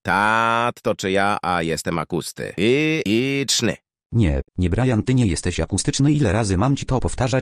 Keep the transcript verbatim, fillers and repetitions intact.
Tat, to czy ja, a jestem akusty. I, i czny. Nie, nie Brian, ty nie jesteś akustyczny, ile razy mam ci to powtarzać?